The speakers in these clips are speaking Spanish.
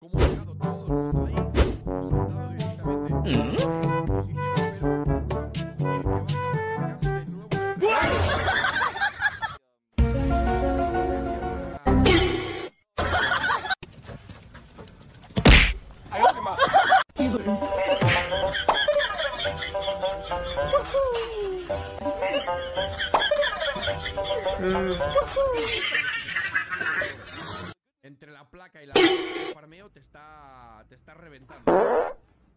cómo ha llegado todo el mundo ahí, saltado directamente a esa posición, pero el que va a acabar rascando de nuevo entre la placa y la de farmeo te está reventando.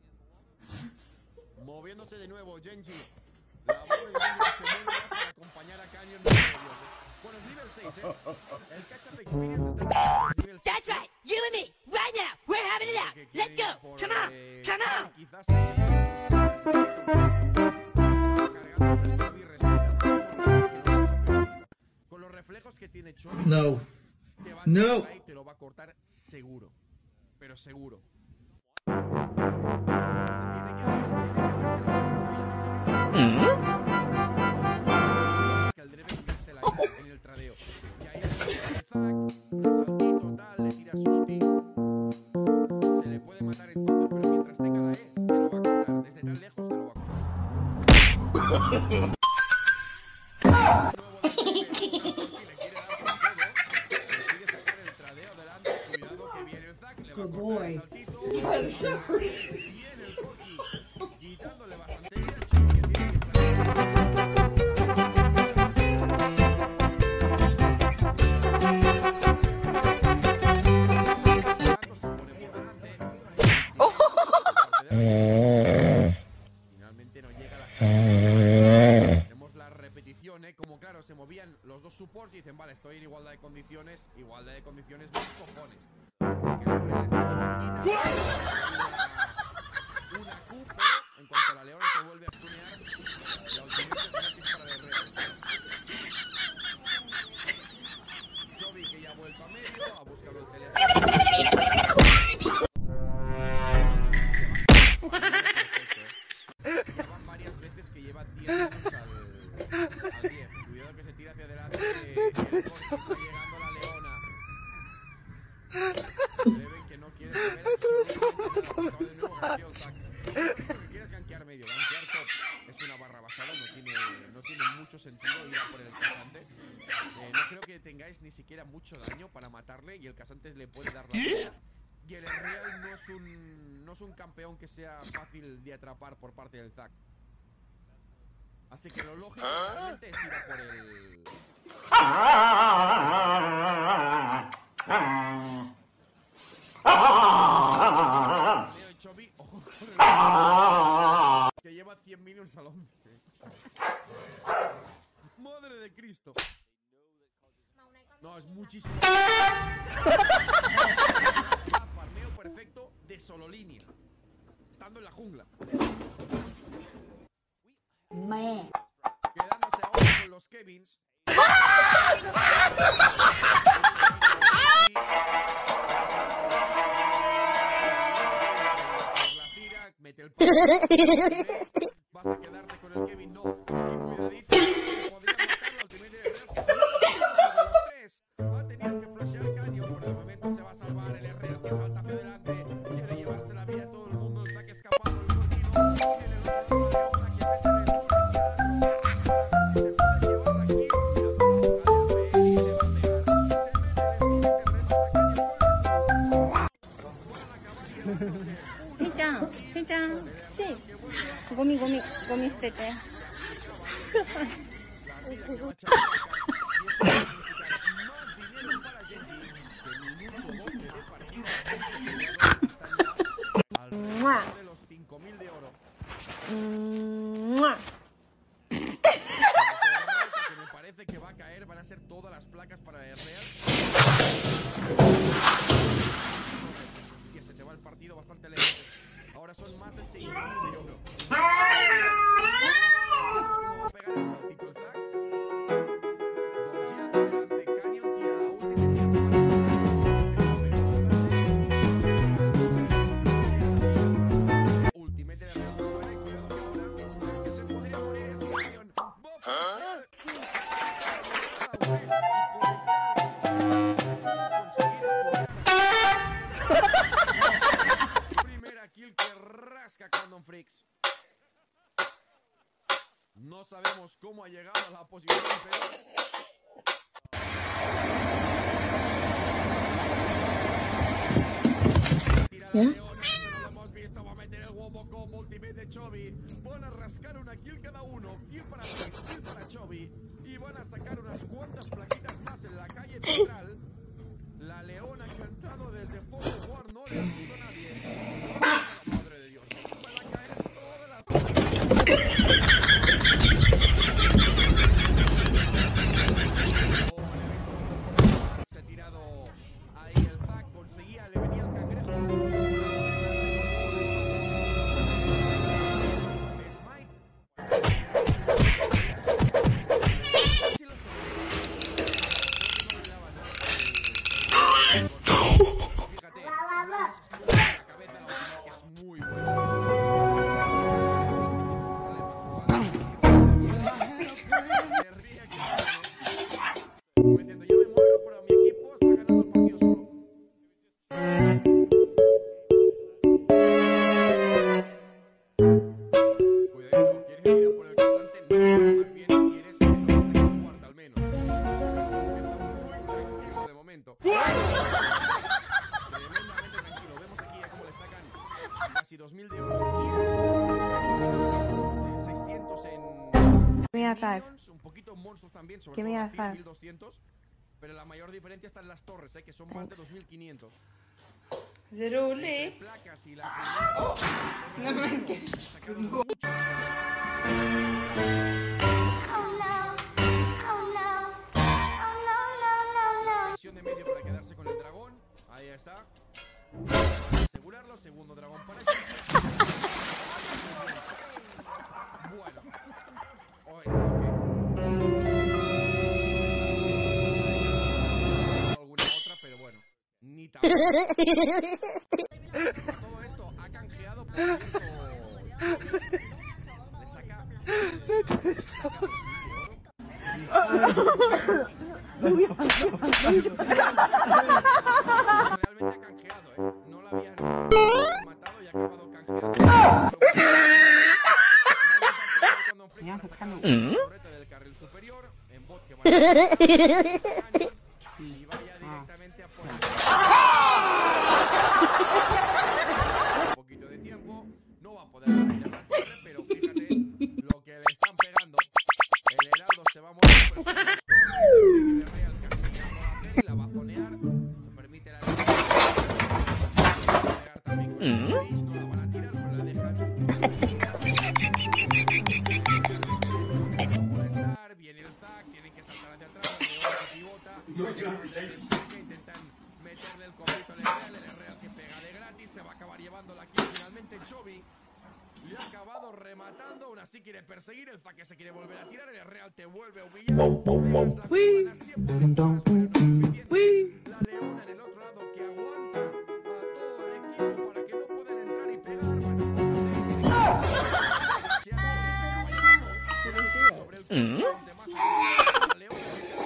Moviéndose de nuevo, Genji. La bola de Genji que se mueve ya para acompañar a Canyon. Bueno, es nivel 6, El catch-up experience está en nivel 6. That's right, you and me, right now, we're having it out. Let's go, come on, come on. Quizás con los reflejos que tiene Choi, No. No. te lo va a cortar seguro, pero seguro. Que el Draven gaste la ira en el tradeo. Y ahí el Zac, el saltito tal, le tira su ulti. Se le puede matar entonces, pero mientras tenga la E, te lo va a cortar. Desde tan lejos te lo va a cortar. Good boy. I'm sorry. Viene el Corki, quitándole bastante bien el Choi, que tiene que finalmente no llega la tenemos la repetición, como claro, se movían los dos supports y dicen, vale, estoy en igualdad de condiciones de cojones. Que la Real está muy cerquita. Una Q, pero en cuanto a la Leona te vuelve a stunear, la ultimate es gratis para la Real. Jovi, que ya ha vuelto a medio, ha buscado el teléfono. Llevan varias veces que lleva 10 minutos al 10. Cuidado que se tira hacia adelante. El Corki está llegando la Leona. Draven que no quiere saber absolutamente nada. Acaba de nuevo gankeado el Zac. Lo que quiere es gankear medio. Gankear top es una barra basada. No tiene mucho sentido ir a por el casante. No creo que tengáis ni siquiera mucho daño para matarle. Y el casante le puede dar la vida. Y el Real no es un campeón que sea fácil de atrapar por parte del Zac. Así que lo lógico realmente es ir a por el... Leo y Chovy, ojo con el... que lleva 100 minions al 11. Madre de Cristo. No, es muchísimo. Farmeo perfecto de solo línea. Estando en la jungla. Quedándose ahora con los Kevins. Mete el paso. Vas a quedarte con el Kevin, no. Y cuidadito, podría matarlo al primer de los tres. Ha tenido que flashear Canyon. Por el momento se va a salvar el Real que salta hacia adelante. Quiere llevarse la vida a todo el mundo. El Zac escapado. El continuo. Viene el otro de Leona que mete el Gomi捨てて。 de los 5.000 de oro. Que me parece que va a caer, van a ser todas las placas para el Real. Hostia, se te va el partido bastante lejos. Ahora son más de 6.000 de oro. ¿Cómo va a pegar el saltito el Zac? Dodge hacia adelante, Canyon tira la ulti. Ultimate de la buena y cuidado que ahora que se podría morir es Canyon. Conseguir explotar. Freaks. No sabemos cómo ha llegado a la posición, pero... Tira la Leona, eso no lo hemos visto. Va a meter el huevo combo ultimate de Chovy. Van a rascar una kill cada uno. Kill para Freaks, kill para Chovy. Y van a sacar unas cuantas plaquitas más en la calle central. La Leona que ha entrado desde Force War no le ha visto a nadie. Madre de Dios, van a caer todas las... Se ha tirado ahí el Zack, conseguía, le venía el cangrejo. Smite. Fíjate, la cabeza la que es muy buena. Se ríe aquí. Como diciendo, yo me muero, pero mi equipo está ganando el partido solo. Cuidado, ¿quieres ir a por el casante? No, más bien quieres que no se saque un cuarto al menos. Está muy tranquilo de momento. Tremendamente tranquilo. Vemos aquí a cómo le sacan casi 2000 de oro kills. 600 en minions, un poquito monstruos también, sobre todo a 1200. Pero la mayor diferencia está en las torres, que son más de 2500. Zeruli. Placas y la primera, sacaron mucho. Presión de medio para quedarse con el dragón. Ahí está. Asegurarlo. Segundo dragón para aquí. Bueno. Oh, está ok. Alguna otra, pero bueno. Ni tan. Todo esto ha canjeado por cierto. Le saca. Realmente ha canjeado, no la habían matado y ha acabado canjeando. Torreta del carril superior, en bot que va a y vaya directamente a por un poquito de tiempo, no va a poder defender la torre, pero fíjate lo que le están pegando. El heraldo se va a mover, pero son dos torres, el de Real que y la va a zonear, permite la pegar también con el Rage, no la van a tirar, pero la dejan. No puede estar, viene el Zack, tienen que saltar hacia atrás, el León que pivota, que intentan meterle el cobrito al Real que pega de gratis, se va a acabar llevando la kill finalmente Chovy. Le ha acabado rematando, aún así quiere perseguir, el Zack que se quiere volver a tirar, el Real te vuelve a humillar. La Leona en el otro lado que aguanta a todo el equipo para que no puedan entrar y pegar. Sobre el demás la Leona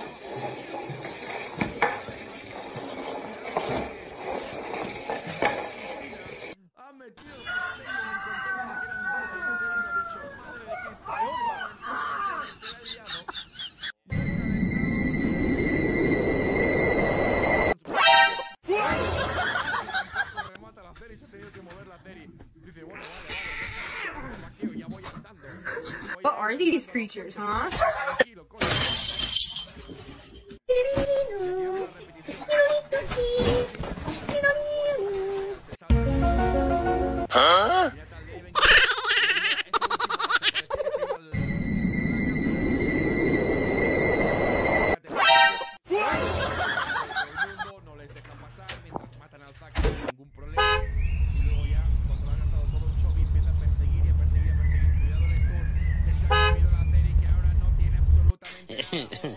ha metido el Castello en contexto que eran dos y no ha dicho madre de Cristo. Remata la Ceri, se ha tenido que mover la Ceri. Dice, bueno, vale, vaqueo, ya voy andando. What are these creatures, huh? Tranquilo, coño. ¿Ah? No les dejan pasar mientras matan al Zack sin ningún problema. Y luego ya, cuando lo ha gastado todo el Chovy, empieza a perseguir y a perseguir y a perseguir. Cuidado el stun, que se ha comido la Ceri, que ahora no tiene absolutamente nada.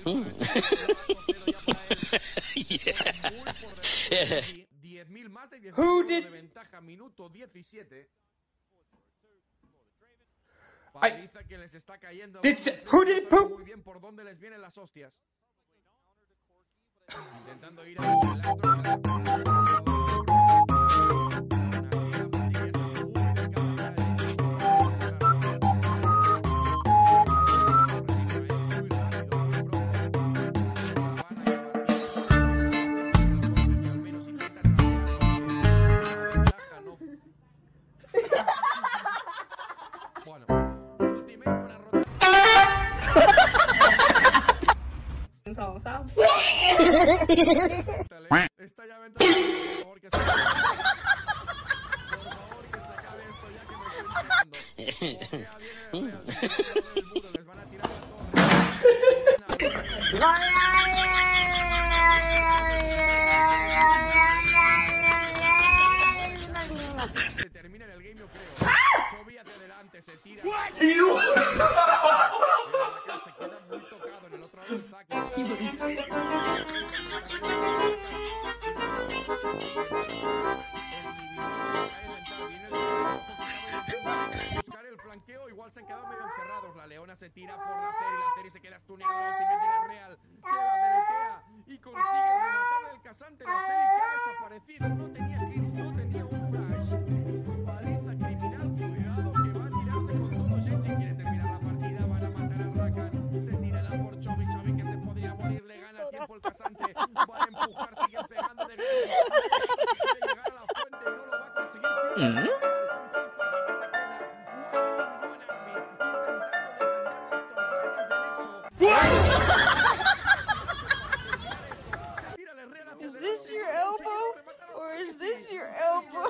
Otra kill. 10.000 más de 10.000 de ventaja, minuto 17. Paliza que les está cayendo. Muy bien por dónde les vienen las hostias. Intentando ir a el astro. Está ya ventana. Por favor, que se acabe. Por favor, que se acabe esto ya que me estoy tirando. Ojea, viene el Real. Del muro, les van a tirar la torre. Se termina en el game, yo creo. Chovy hacia adelante, se tira. Se queda muy tocado en el otro lado del saco. Buscar el flanqueo, igual se han quedado medio encerrados. La Leona se tira por la Ceri se queda stuneada. La ultimate del Real que la deletea y consigue rematar el casante. La Ceri que ha desaparecido, no tenía clips, no tenía un flash. Paliza criminal, cuidado que va a tirarse con todo. Genji quiere terminar la partida, van a matar a Rakan. Se tira la por Chovy que se podría morir, le gana tiempo el casante. Va a empujar, sigue pegando de quiere llegar a la fuente, no lo va a conseguir. Is this your elbow? Or is this your elbow?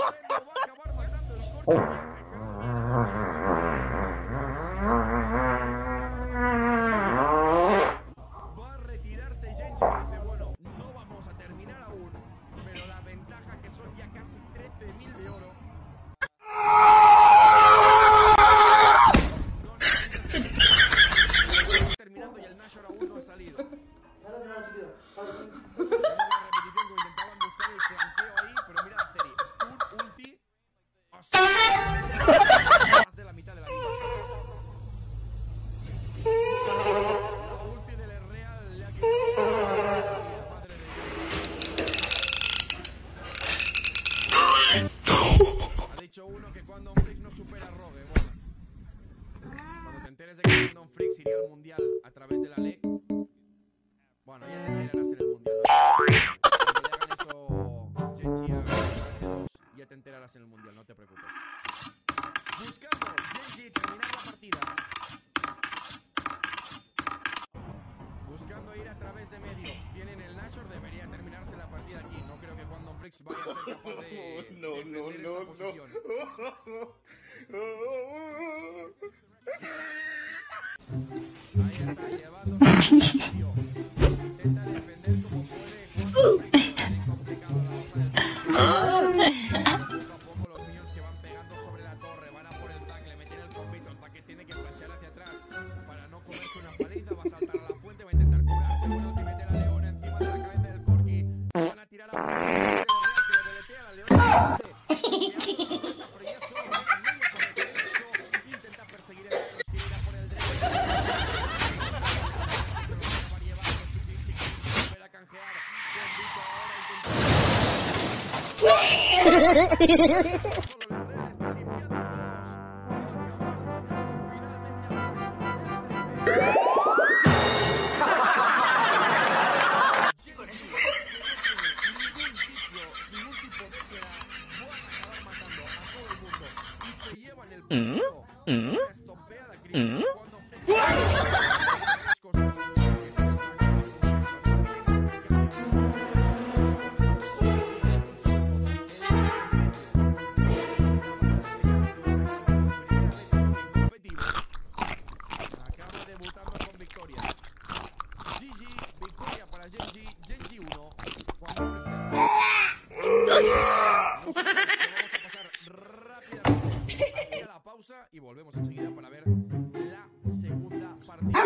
Va a retirarse Genji y dice, bueno, no vamos a terminar aún, pero la ventaja que son ya casi 13.000 de oro. Terminando y el Nashor aún no ha salido. La repetición que intentaban buscar el flanqueo ahí, pero mira la serie. Stun, ulti. Más de la mitad de la vida. La ulti del Real le ha quitado la madre de... Ha dicho uno que cuando un freak no supera a Rogue. Bueno. Cuando te enteres de que Random Freaks iría al mundial a través de la ley, bueno, ya te enterarás en el mundial, ¿no? Cuando le hagan eso Genji a dos, ya te enterarás en el mundial, no te preocupes. Buscando Genji terminar la partida. Buscando ir a través de medio. Tienen el Nashor, debería terminarse la partida aquí. No creo que Random Freaks vaya a ser capaz de defender esta posición. Ahí está, llevándose el medio. Intenta defender como puede. Es complicado la hoja del poco a poco los minions que van pegando sobre la torre. Van a por el Zac, le meten el combito. El Zac que tiene que flashear hacia atrás para no comerse una paliza. Va a saltar a la fuente, va a intentar curarse. Una ultimate de la Leona encima de la cabeza del Corki. Se van a tirar a la fuente. Que lo deletea la Leona. Intenta perseguir el otro. Quiere ir a por el derecho. Se lo va a llevar con Chiqui. Volver a canjear. Bendito ahora intenta. Solo el Real está limpiando a todos. Va a acabar matando finalmente a ningún tipo de será. Van a acabar matando a todo el mundo. Y se llevan el partido. Una estompeada criminal cuando tres cosas. Acaba debutando con victoria. GG, victoria para Genji, Genji 1. Cuando ofrecen. Nosotros vamos a pasar rápidamente a la pausa y volvemos enseguida para ver la segunda partida.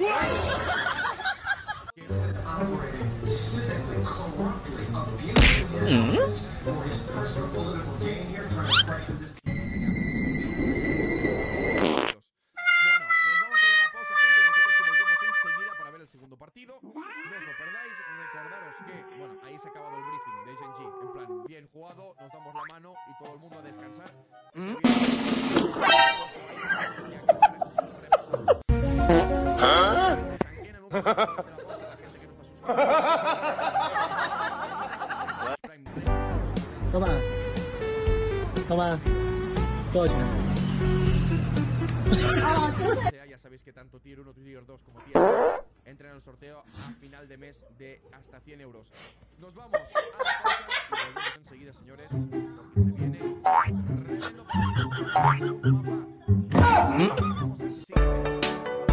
Segundo partido, no os lo perdáis. Recordaros que, bueno, ahí se ha acabado el briefing de Genji. En plan, bien jugado, nos damos la mano y todo el mundo a descansar. Toma. Toma. 多少钱？ sabéis que tanto Tier 1, Tier 2 como Tier 2 entran al sorteo a final de mes de hasta 100 euros. Nos vamos a la pausa y volvemos enseguida, señores, porque se viene tremendo partido. Vamos a ver si sigue.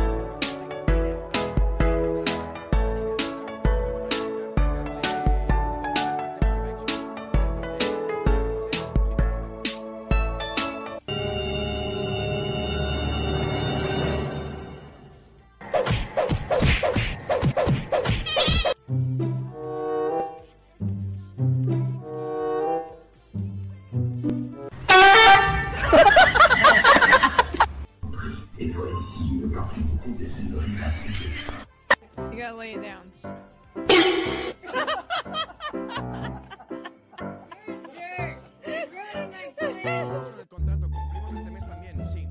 You gotta lay it down. El contrato cumplimos este mes también, sí.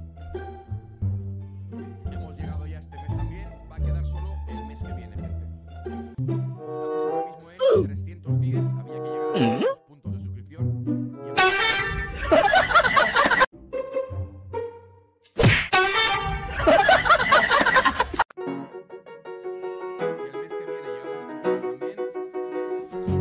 Hemos llegado ya este mes también. Va a quedar solo el mes que viene, gente. Estamos ahora mismo en 310. Había que llegar a los puntos de suscripción. Si el mes que viene llegamos a 300 también.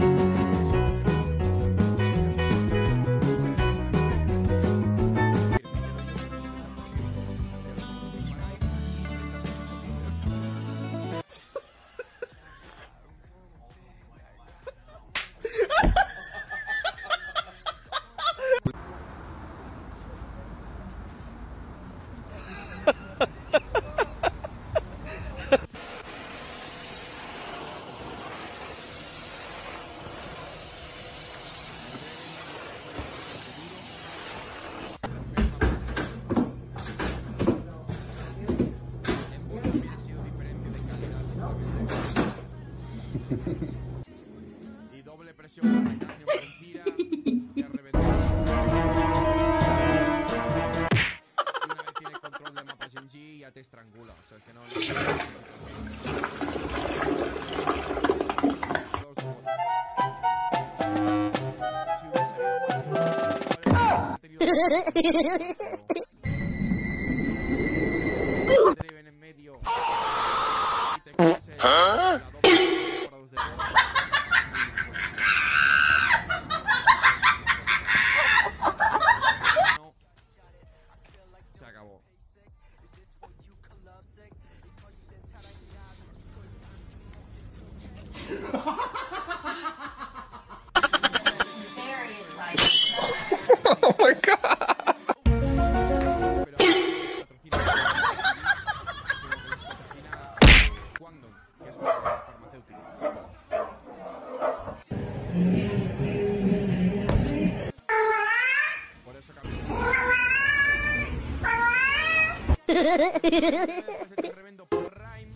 Y doble presión para Canyon con gira de reventar. Y una vez tiene control del mapa Shenji ya te estrangula. O sea, es que no si hubiese habido en medio y te coges la doble por los dedos. No. Se acabó. Oh my god. Por eso cambió. Tremendo Prime.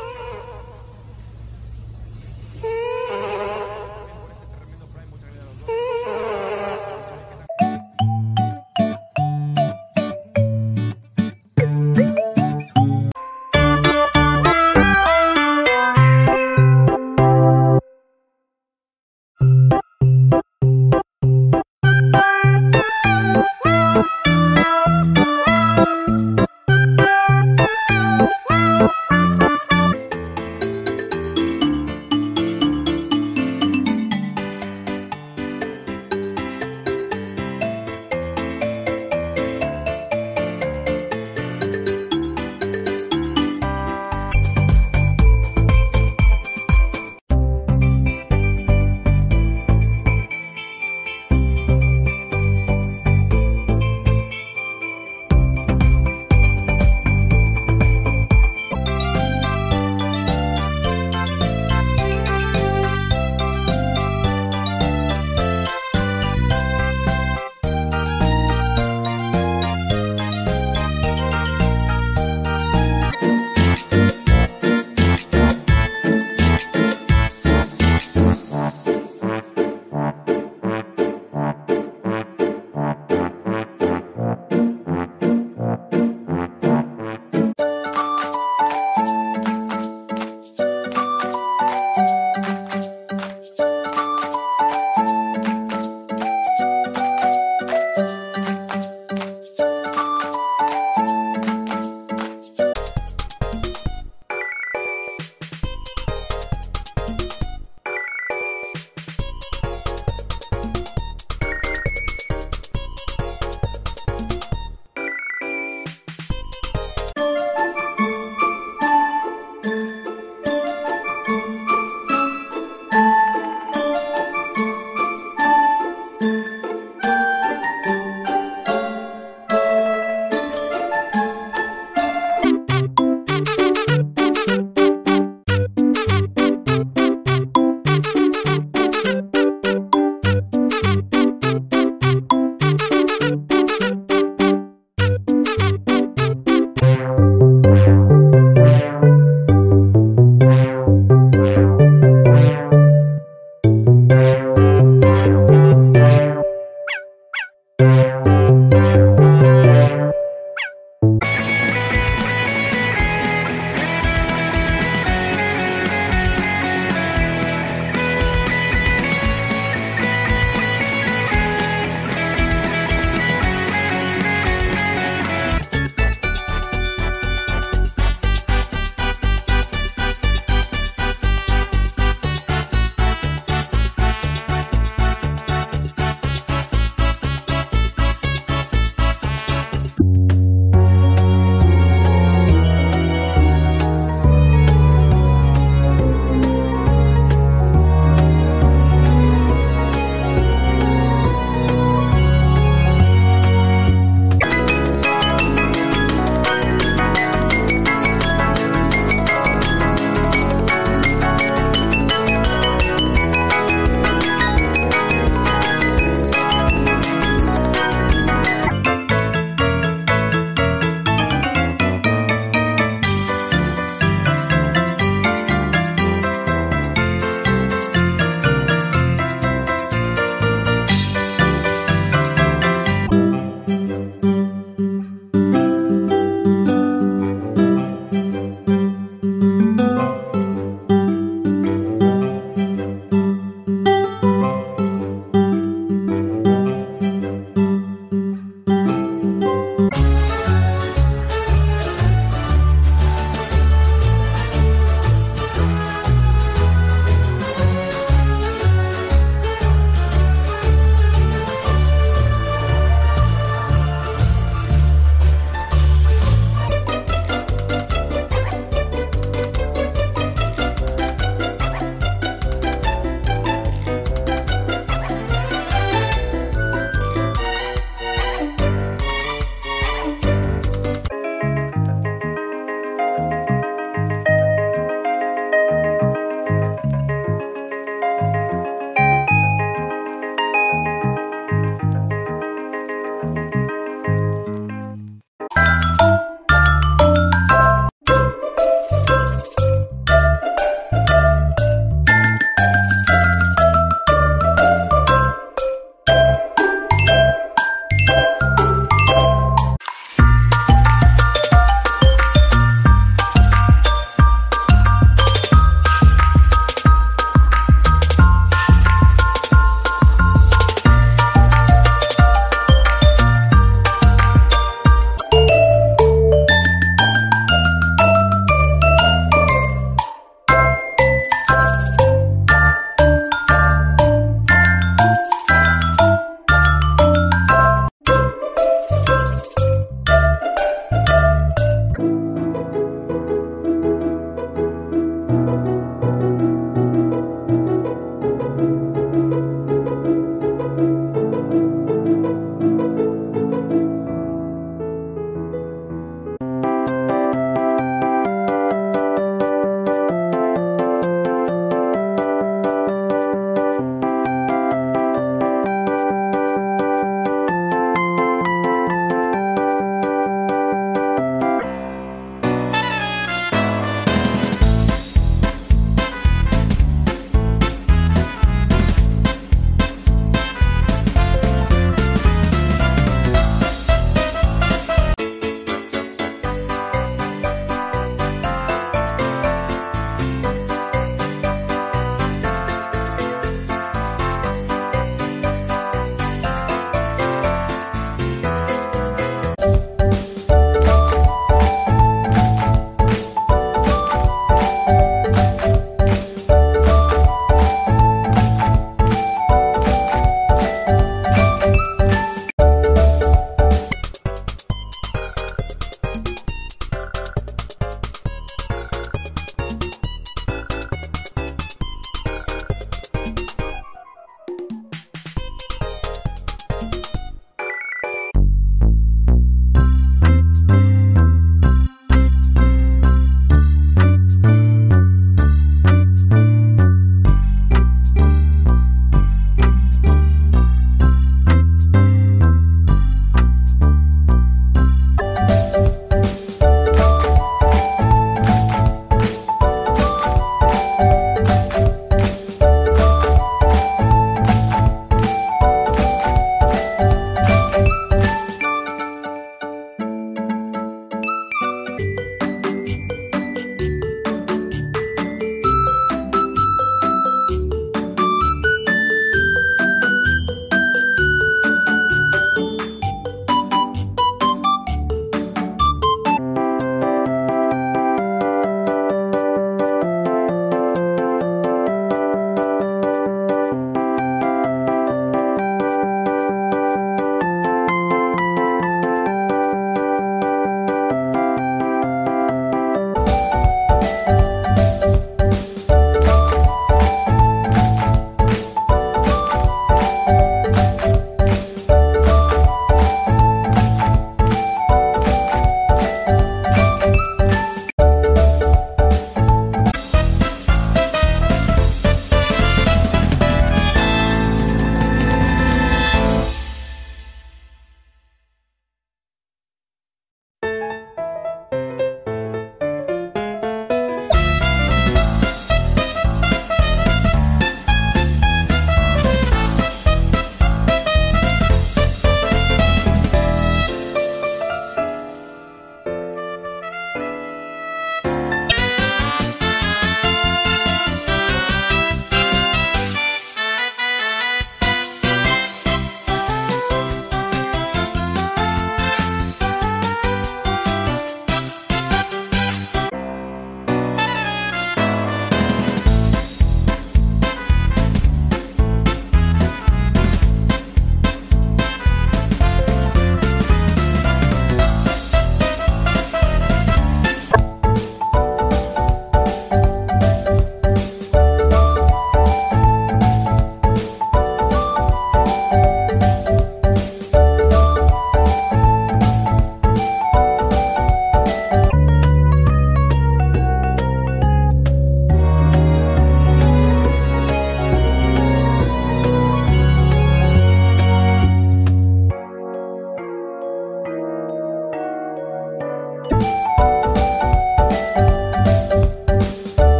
Por este tremendo Prime, muchas gracias a los dos.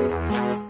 Bye.